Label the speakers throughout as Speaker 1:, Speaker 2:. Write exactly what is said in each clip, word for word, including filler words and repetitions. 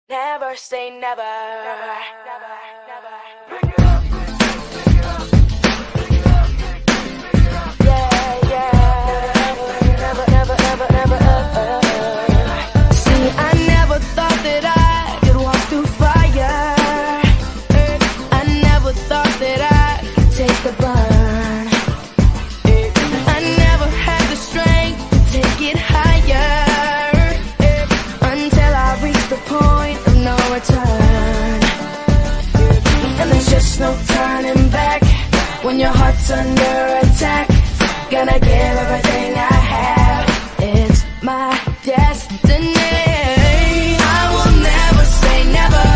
Speaker 1: Never say never. Never, never, never. Yeah, yeah. Never, never, never, never. See, I never thought that I could walk through fire. I never thought that I could take the burn. I never had the strength to take it higher until I reached the point of no return. And there's just no turning back when your heart's under attack. Gonna give everything I have. It's my destiny. I will never say never.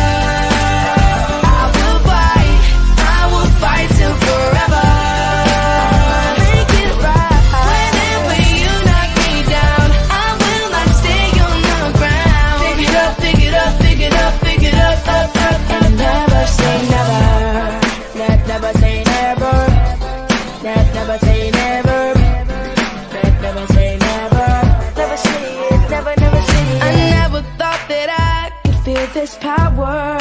Speaker 1: I will fight. I will fight till forever. Make it right. Whenever you knock me down, I will not stay on the ground. Pick it up, pick it up, pick it up, pick it up, up, up, up. And never say never. Never, never say never. Never, never say never. Never, never say never. Never say it, never, never say it. I never thought that I could feel this power.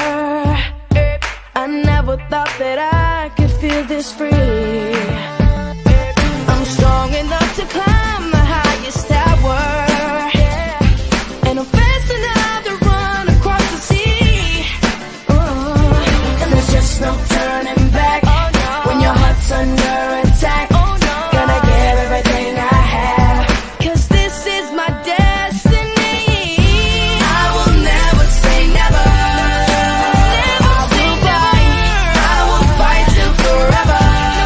Speaker 1: I never thought that I could feel this free. I'm strong enough to climb the highest tower, and I'm fast enough to run across the sea. Oh, and there's just no turning back when your heart's under attack. Gonna give everything I have, 'cause this is my destiny. I will never say never. I will fight. I will fight till forever.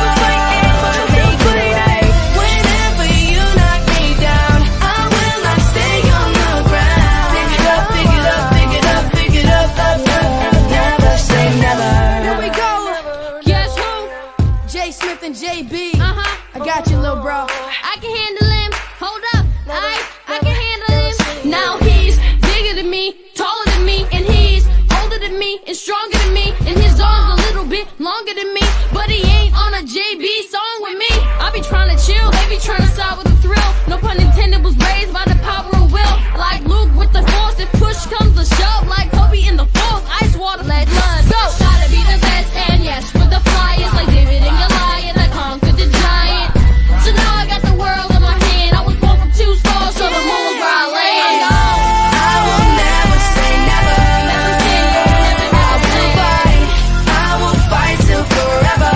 Speaker 1: Make it right. Whenever you knock me down, I will not stay on the ground. Pick it up, pick it up, pick it up, pick it up, up, up. Never say never.
Speaker 2: Here we go. Guess who? J Smith and J B. Uh-huh. I got you, little bro. I can handle him. Hold up. I I can handle him. Now he's bigger than me, taller than me, and he's older than me and stronger than me. And his arms a little bit longer than me, but he ain't on a J B song with me. I be trying to chill, they be trying to start with a thrill. No pun intended, was raised by the power of will. Like Luke with the force, if push comes to shove. Like Kobe in the fourth, ice water, let blood go. Gotta be the best, and yes, with the flyers, like David and Goliath, I conquered the giant. So now I got the world in my hand. I was born from two stars, so the moon was where I land.
Speaker 1: I will never say never.
Speaker 2: Never say never, never,
Speaker 1: I will fight. I will fight till forever.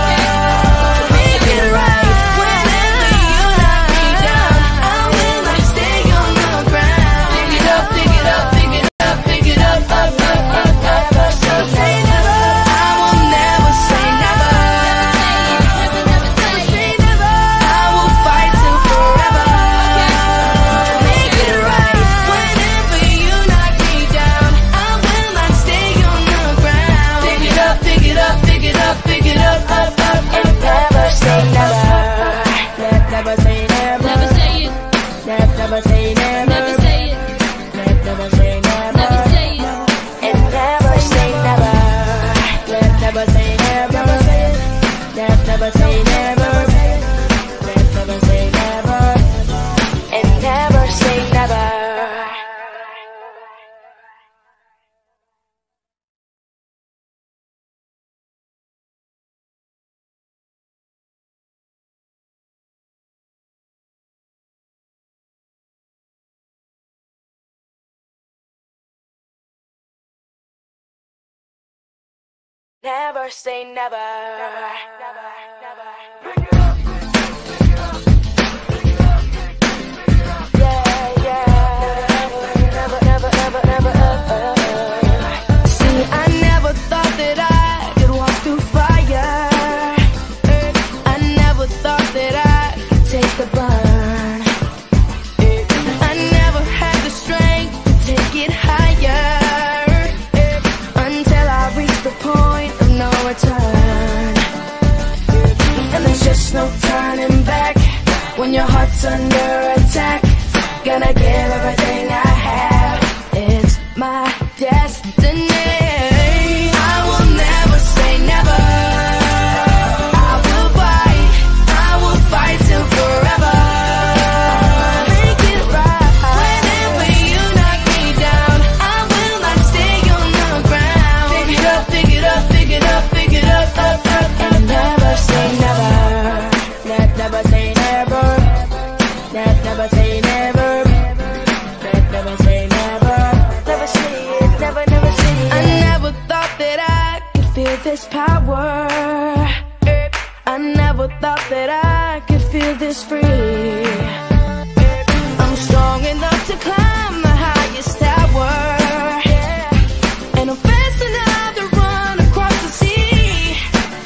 Speaker 1: Make it right. Whenever you knock me down, I will not stay on the ground. Pick it up, pick it up, pick it up, pick it up, up, up, up, up, up. So say never. I will never say never.
Speaker 2: never, never say
Speaker 1: Say never. I will fight till forever. Make it right. Whenever you knock me down, I will not stay on the ground. Pick it up, pick it up, pick it up, pick it up, up, up, and never say never. Never say never.
Speaker 2: Never say it.
Speaker 1: Never say never.
Speaker 2: Never say it.
Speaker 1: Never say never.
Speaker 2: Never say it.
Speaker 1: And never say never. Never say never. Never say never. Never say never. And never say never. Never say never. Never, never. Yeah, yeah. Never, never, never, never. See, I never thought that I could walk through fire. I never thought that I could take the burn. I never had the strength to take it higher until I reached the point of no return. And there's just no turning back when your heart's under attack. Gonna give everything I have. It's my destiny. I will never say never. I will fight. I will fight till forever. Make it right. Whenever you knock me down, I will not stay this power. I never thought that I could feel this free. I'm strong enough to climb the highest tower, and I'm fast enough to run across the sea.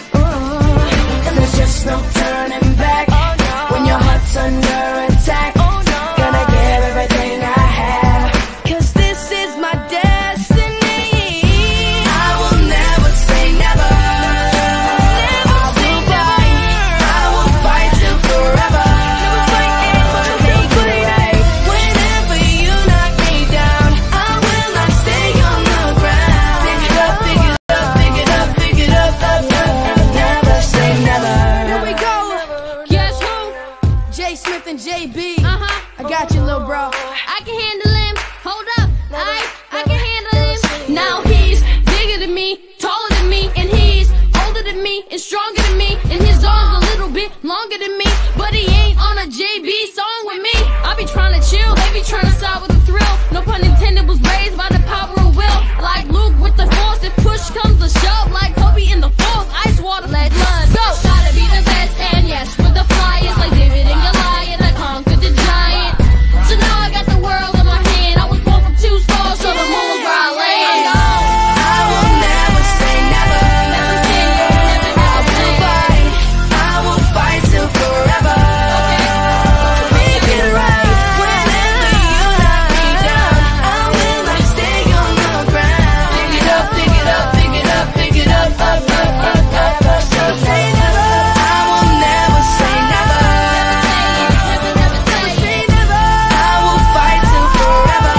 Speaker 1: uh, And there's just no turning back when your heart's under attack. Gonna give everything I have, 'cause this is my destiny. I will never say never. Never say never. I will fight till forever. Never fight ever. Make it right. Whenever you knock me down, I will not stay on the ground. Pick it up, pick it up, pick it up, pick it up, up, up, up. Never say never.
Speaker 2: Here we go. Guess who? J Smith and J B. Uh-huh. I got you, little bro. I can handle him. Hold up. I, I can handle him. Now he's bigger than me, taller than me, and he's older than me and stronger than me, and his arms a little bit longer than me. But he ain't on a J B song with me. I be trying to chill, they be trying to side with a thrill. No pun intended, was raised by the power of will. Like Luke with the force, if push comes to shove. Like Kobe in the force, ice water, let blood go. Gotta be the best, and yes, with the flyers like David and Goliath, I conquered the giant. So now I got the world in my hand. I was born from two stars, so the moon's where I land.
Speaker 1: I will never say never.
Speaker 2: Never say never, never,
Speaker 1: I will
Speaker 2: never
Speaker 1: fight. I will fight till forever. Make it right. Whenever you knock me down, I will not stay on the ground. Pick it up, pick it up, pick it up, pick it up, up, up, up, up. So say never. I will never say never.
Speaker 2: never, never say.
Speaker 1: Say never. I will fight till forever.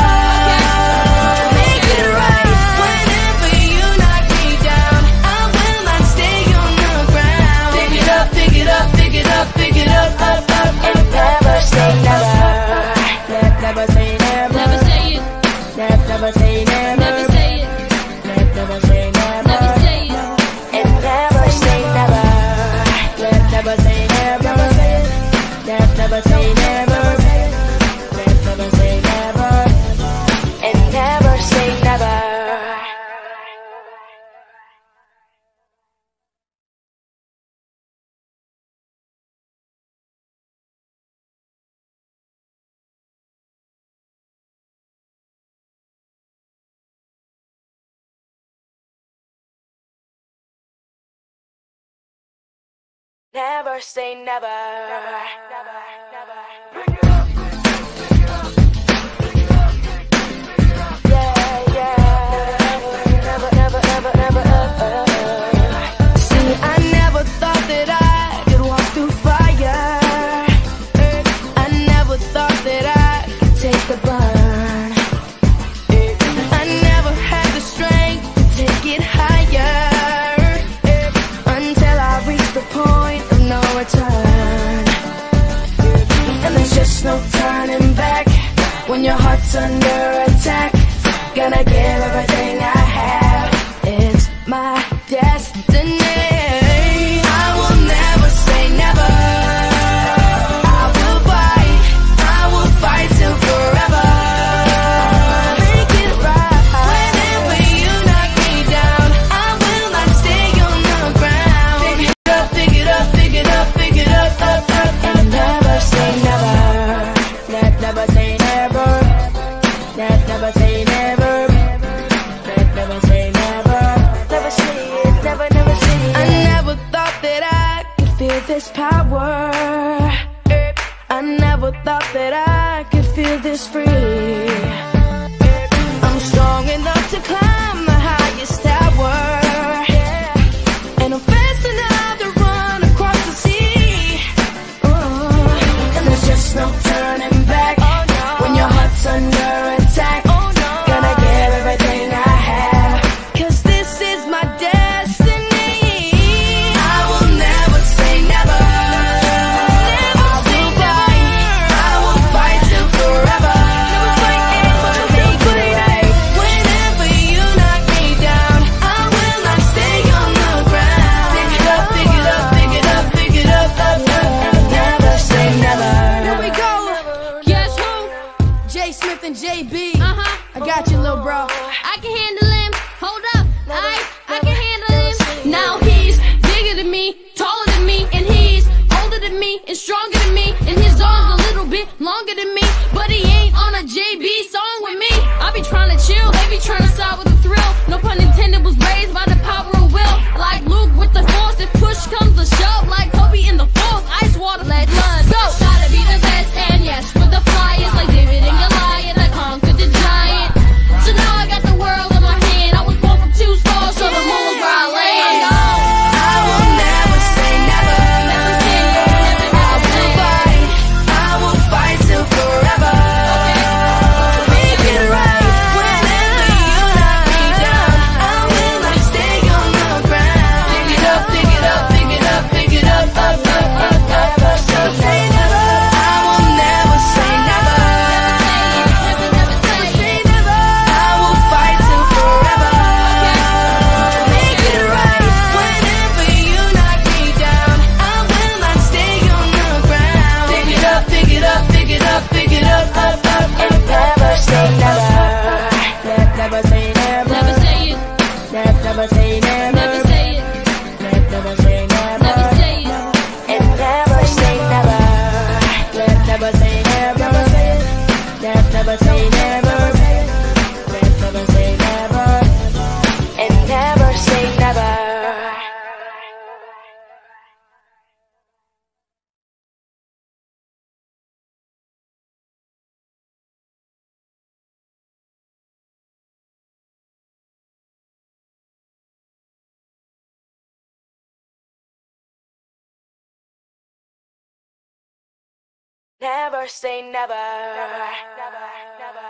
Speaker 1: Make it right. Whenever you knock me down, I will not stay on the ground. Pick it up, pick it up, pick it up, pick it up, up, up, up. Never say never. Never say never.
Speaker 2: Never say it.
Speaker 1: Never say never.
Speaker 2: Never say it.
Speaker 1: Never say never.
Speaker 2: Never say it.
Speaker 1: And never say never. Never say never. Never say it. Never say never. Never say never. And never say never. Never say never. Never, never. Yeah, yeah. Never, never, never, never. See, I never thought that I could walk through fire. I never thought that I could take the burn. I never had the strength to take it higher, until I reached the point of no return. And there's just no turning back when your heart's under attack. Gonna give everything I have. It's my destiny. I will never say never. I will fight. I will fight till forever. Make it right. Whenever you knock me down, I will not stay on the ground. Pick it up, pick it up, pick it up, pick it up, up, up, up. Never say never. Never say never. Never say never. Never say never. Never say it. Never, never say it. I never thought that I could feel this power. I never thought that I could feel this free. I'm strong enough to climb the highest tower, and I'm fast enough to run across the sea. uh, And there's just no turning back when your heart's under attack. Gonna give everything I have, 'cause this is my destiny. I will never say never. I will fight. I will fight till forever. Never fight ever. Make it right. Whenever you knock me down, I will not stay on the ground. Pick it up, pick it up, pick it up, pick it up, up, up, up. Never say never.
Speaker 2: Here we go. Guess who? J Smith and J B. Uh-huh. I got you, little bro. I can handle him. Hold up. I, I can handle him. Now trying to start with a thrill. No pun intended, was raised by the power of will. Like Luke with the force, if push comes to shove. Like Kobe in the fourth, ice water, let blood go. Gotta be the best, and yes, with the flyers. Like David and Goliath, I conquered the giant. So now I got the world in my hand. I was born from two stars, so the moon's where I land.
Speaker 1: I will never say never.
Speaker 2: Never say never, never,
Speaker 1: I
Speaker 2: never
Speaker 1: will
Speaker 2: say.
Speaker 1: fight. I will fight till forever. Make it right. Whenever you knock me down, I will not stay on the ground. Pick it up, pick it up, pick it up, pick it up, up, up, up, up, up. So say never. I will never say never.
Speaker 2: Never, never say.
Speaker 1: Say never. I will fight till forever. Make it right. Whenever you knock me down, I will not stay on the ground. Pick it up, pick it up, pick it up, pick it up, up, up, up. Never say never. Never say never.
Speaker 2: Never say it.
Speaker 1: Never say never.
Speaker 2: Never say it.
Speaker 1: Never say never.
Speaker 2: Never say it.
Speaker 1: And never say never. Never say never. Never say never. Never say never. And never say never. Never say never. Never, never,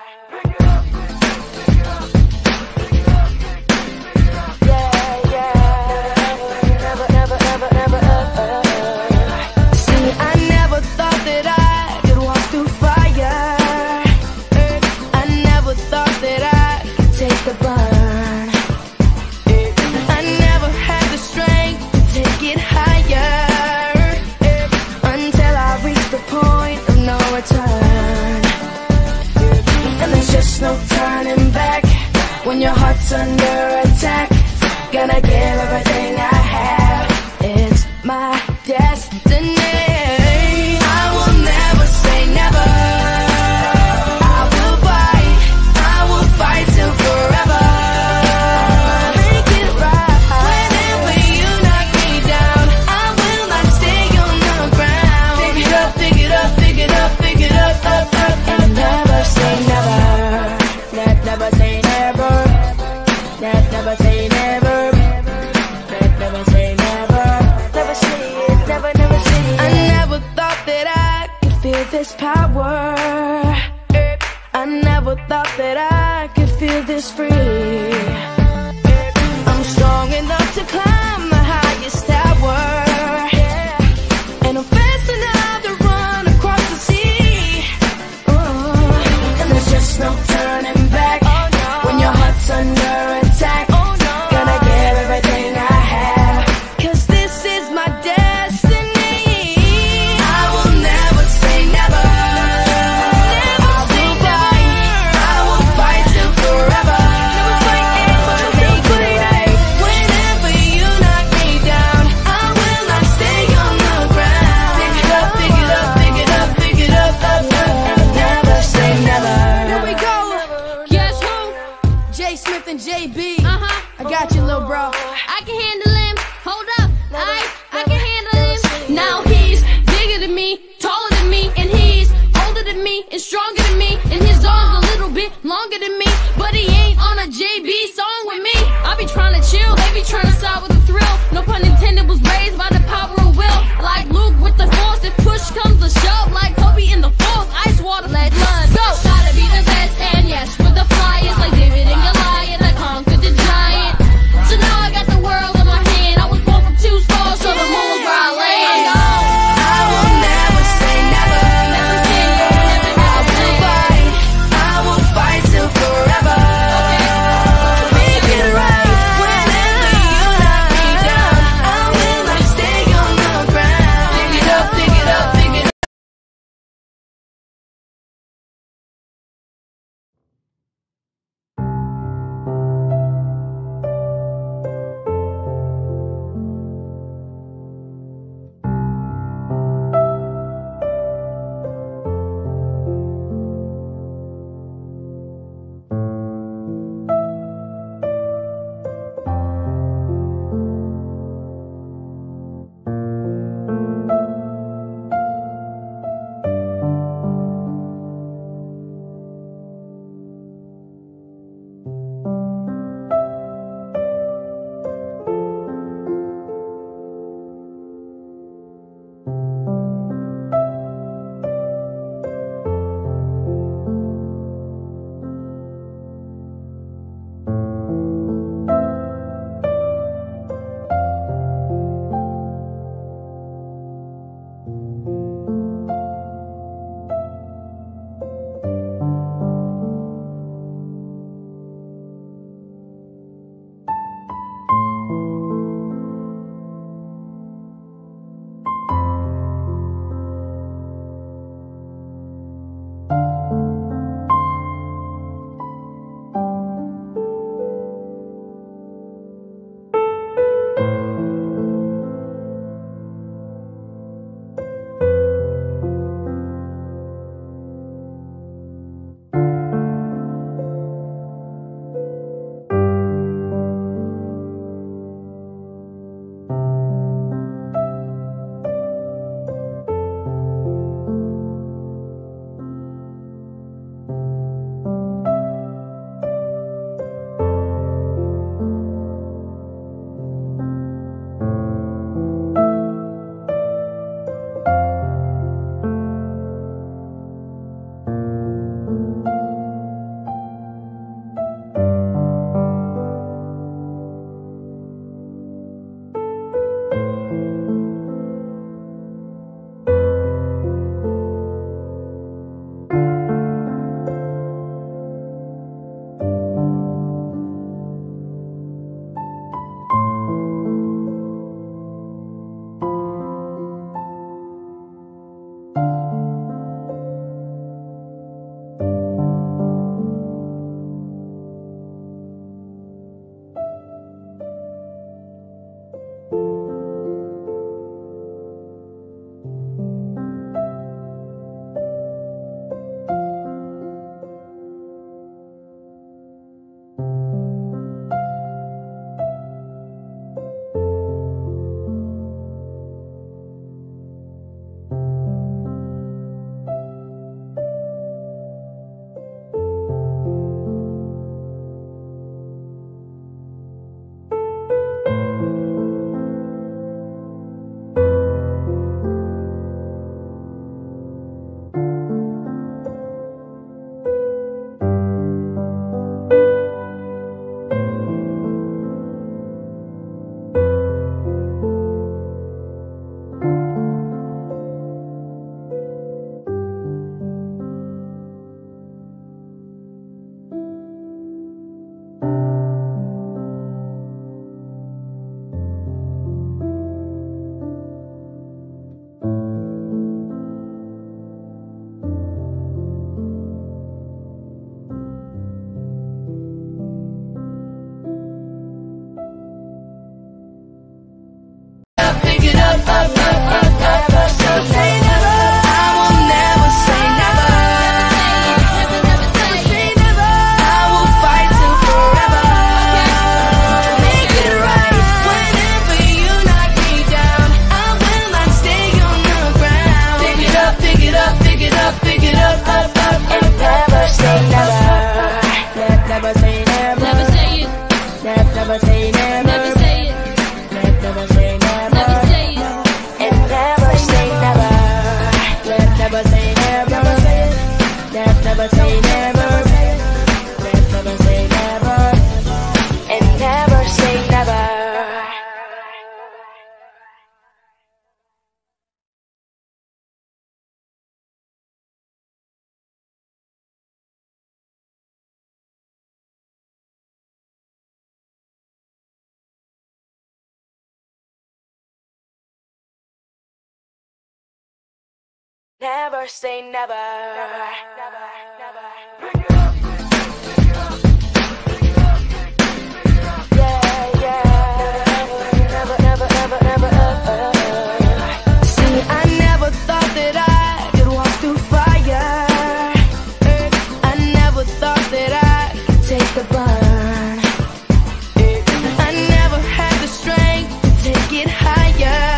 Speaker 1: Yeah, yeah. Never, never, never, never. See, I never thought that I could walk through fire. I never thought that I could take the burn. I never had the strength to take it higher. Until I reached the point of no return. And there's just no turning back. When your heart's under attack, gonna give everything I have. It's my destiny. I will never say never. I will fight. I will fight till forever. Make it right. Whenever you knock me down, I will not stay on the ground. Pick it up, pick it up, pick it up, pick it up, up, up. And never say never. Ne- Never say never. Ne- Never say never. Ne- Never say never. Never say it, never, never say it. I never thought that I could feel this power. I never thought that I could feel this free. I'm strong enough to climb the highest tower. And I'm fast enough to run across the sea. Oh, and there's just no turning back. When your heart's under attack, gonna give everything I have. Cause this is my destiny. I will never say never. I will fight. I will fight till forever. Make it right. Whenever you knock me down, I will not stay on the ground. Pick it up, pick it up, pick it up, pick it up, up, up. Never say never.
Speaker 2: Here we go. Guess who? Jay Smith and J B. Uh-huh. I got you, little bro. I can handle him. Hold up. I I can handle him. Now he's bigger than me, taller than me, and he's older than me and stronger than me. And his arms a little bit longer than me. But he ain't on a J B song with me. I be trying to chill, they be trying to start with a thrill. No pun intended, was raised by the power of will. Like Luke with the force, if push comes to shove. Like Kobe in the fourth, ice water, let blood go. Gotta be the best, and yes, with the flyers. Like David and Goliath, I conquered the giant. So now I got the world in my hand. I was born from two stars, so the moon's where I land.
Speaker 1: I will never say never.
Speaker 2: Never say never, never
Speaker 1: I will
Speaker 2: say.
Speaker 1: fight. I will fight till forever. Never, never say never.
Speaker 2: Never say it.
Speaker 1: Never, never say never.
Speaker 2: Never say it.
Speaker 1: And never say never. Never, never say never. Never never say never. Never never say never. And never say never. Never say never. Never, never, never. Bring it up. Yeah, yeah. Never, never, never, never, never. See, I never thought that I could walk through fire. I never thought that I could take the burn. I never had the strength to take it higher.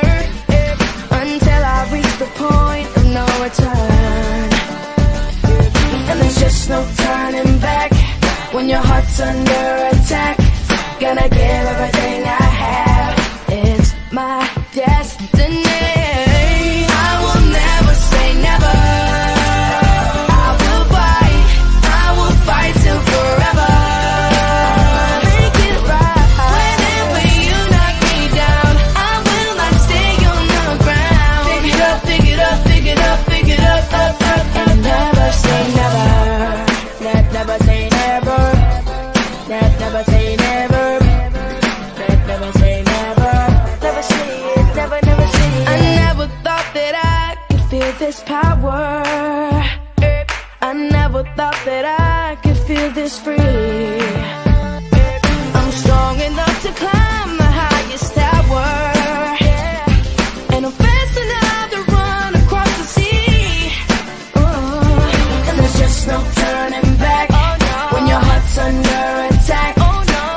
Speaker 1: Until I reached the point of no return. And there's just no turning back. When your heart's under attack, gonna give everything I have. It's my destiny. I will never say never. I will fight, I will fight till forever. Make it right. Whenever you knock me down, I will not stay on the ground. Pick it up, pick it up, pick it up, pick it up, up, up, and never say never. Never, never say never. Never, never say never. Never, never say never. Never say it, never, never say it. I never thought that I could feel this power. I never thought that I could feel this free. I'm strong enough to climb the highest tower. And I'm fast enough to run across the sea. Uh, and there's just no turning back. When your heart's under attack,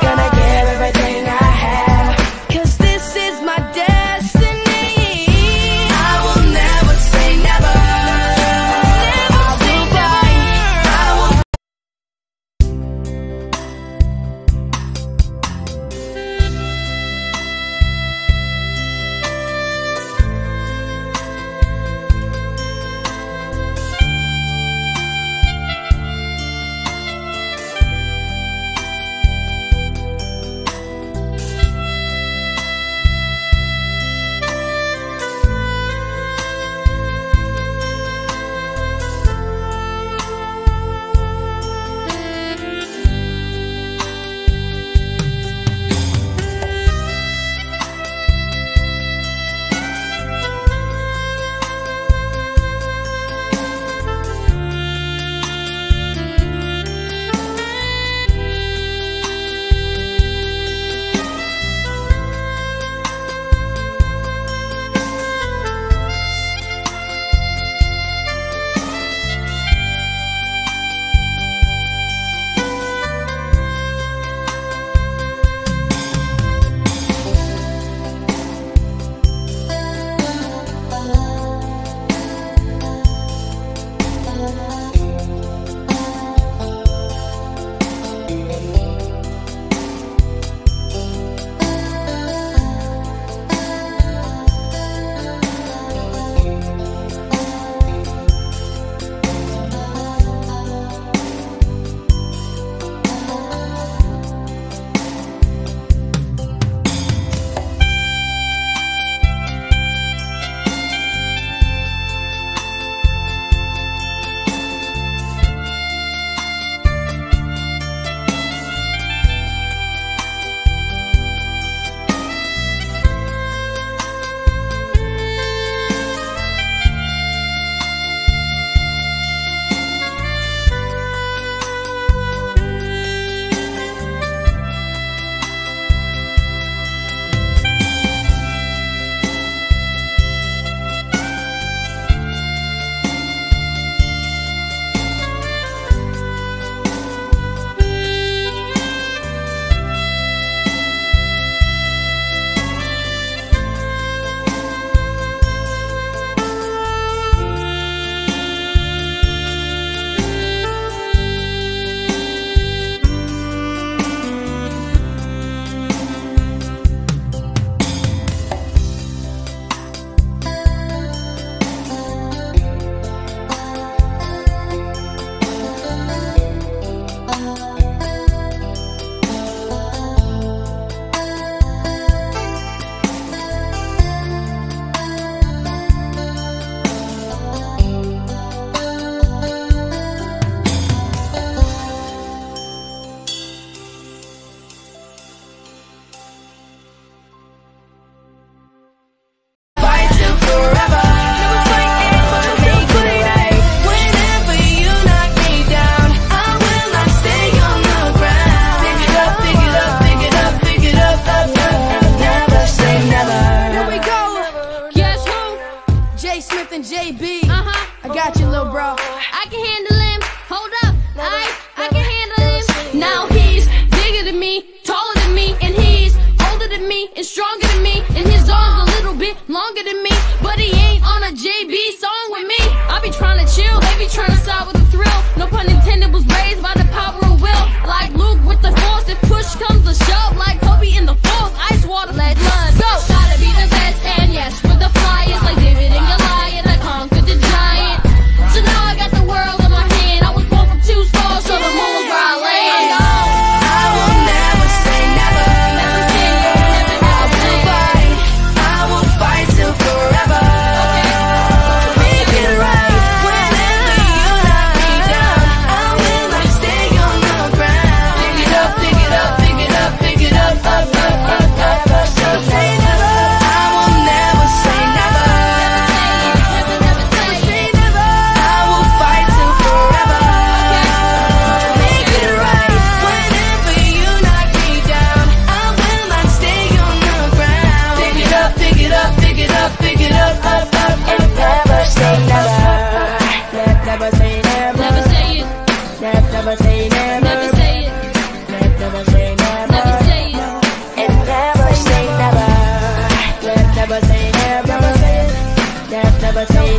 Speaker 2: me, taller than me, and he's older than me and stronger than me, and his arms a little bit longer than me, but he ain't on a J B song with me. I be trying to chill, they be trying to start with a thrill. No pun intended, was raised by the power of will. Like Luke with the force, if push comes to shove, like Kobe in the fourth, ice water, let blood go. Gotta be the best, and yes, with the flyers, like David and Goliath, I conquered the giant. So now I got the world in my hand. I was born from two stars, so the moon's where I land.
Speaker 1: I will never say never.
Speaker 2: Never say never, never,
Speaker 1: I will fight. I will fight till forever. Make it right. Whenever you knock me down, I will not stay on the ground. Pick it up, pick it up, pick it up, pick it up, up, up, up, up, up. So say never. I will never say never.
Speaker 2: never, never say
Speaker 1: Say never. I will fight till forever. Make it right. Whenever you knock me down, I will not stay on the ground. Pick it up, pick it up, pick it up, pick it up, up, up, and never say never. Never say never.
Speaker 2: Never say it,
Speaker 1: Never say never.
Speaker 2: never say it,
Speaker 1: Never say never.
Speaker 2: never say it.
Speaker 1: And never say never. Never say never. Never say never. Never say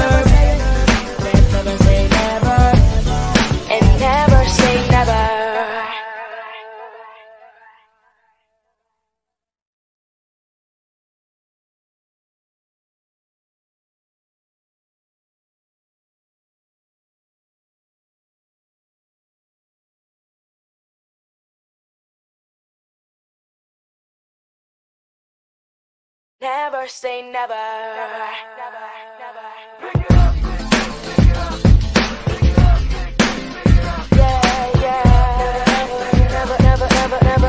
Speaker 1: never. And never say never. Never say never. Never, never, Yeah, yeah. Never, never, never, never.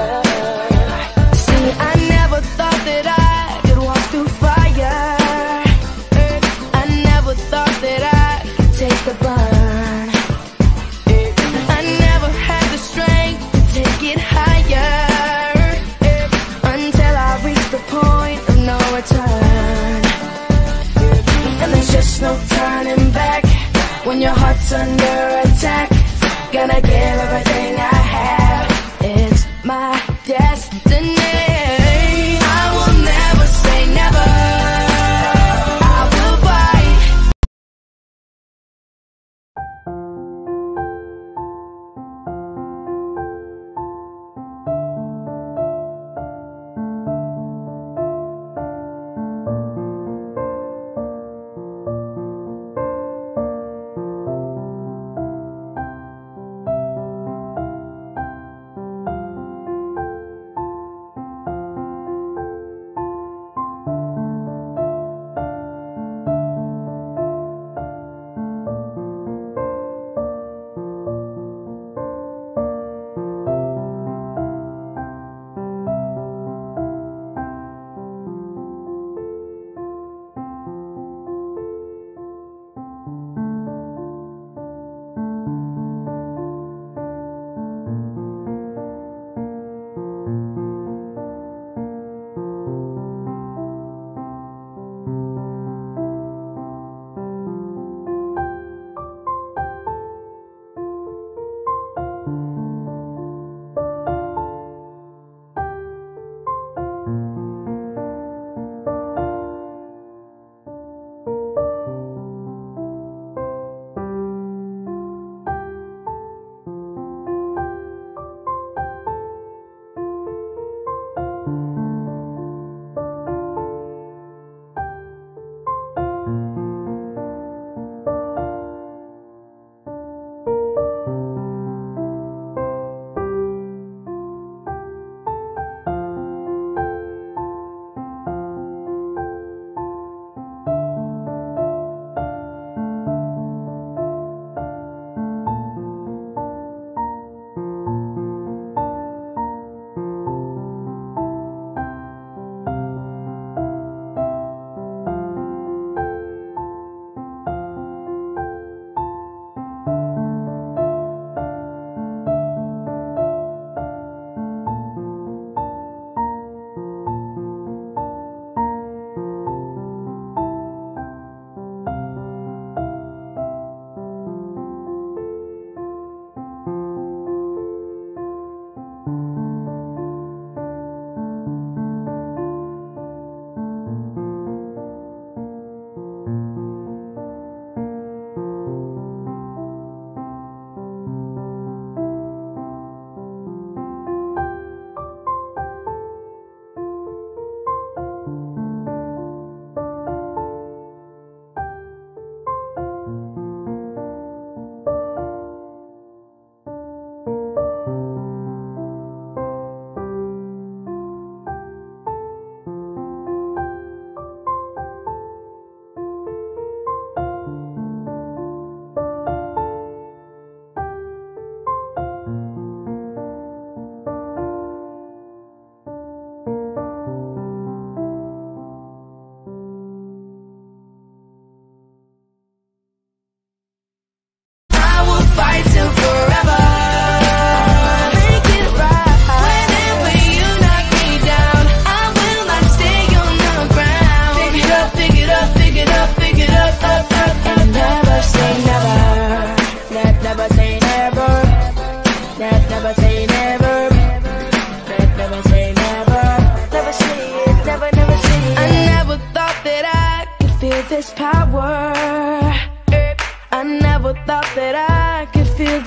Speaker 1: See, I never thought that I could walk through fire. I never thought that I could take the burn. I never had the strength to take it higher until I reached the point of no return. And there's just no turning back when your heart's under attack. Gonna give everything I have. It's my destiny. I will never say never. I will fight.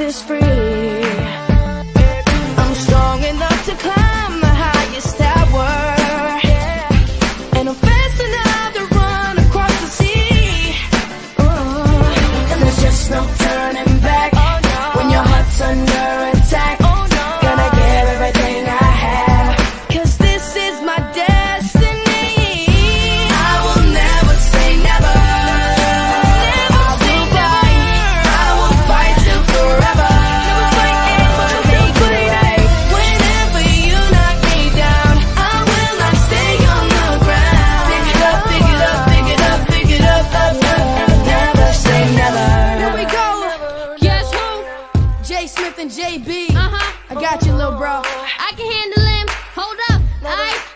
Speaker 1: is free. I'm strong enough to climb the highest tower, and I'm fast enough to run across the sea. Uh, and there's just no turning back when your heart's under attack. Gonna give everything I have, 'cause this is my destiny. I will never say never. I will fight, I will fight till forever. To make it right. Whenever you knock me down, I will not stay on the ground. Pick it up, pick it up, pick it up, pick it up, up, up. Never say never.
Speaker 2: Here we go. Guess who? Jay Smith and J B. Uh-huh. I got you, little bro. I can handle him. Hold up. I